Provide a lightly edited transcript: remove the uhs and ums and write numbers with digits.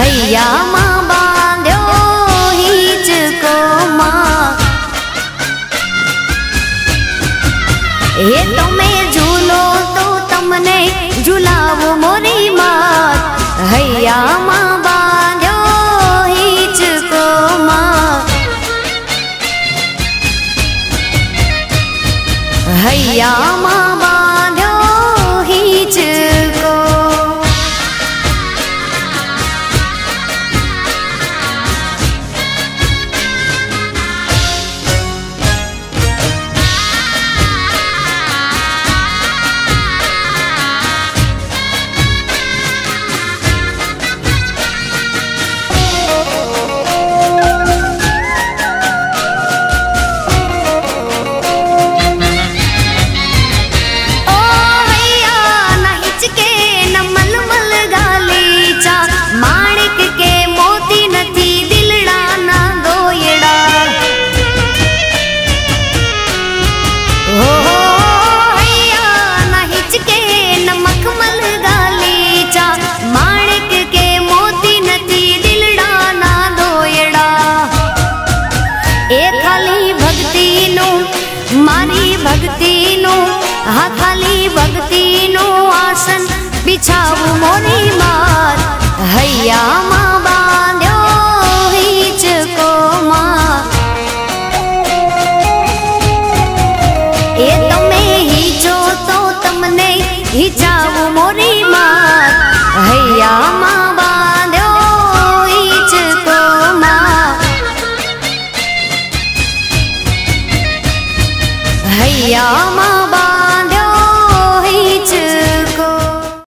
हैया मां बांध्यो हिचको मां। हे तमे झूलो तो तमने झूलावो मोरी मात। हैया मां बांध्यो हिचको मां। हैया मां बांध्यो हिचको। मारी भक्ति नो हा खाली भक्ति नो आसन बिछाऊ मोरी मात। हैया मां बांध्यो हिचको मां। ए तमे हिचो तो तमने हिचा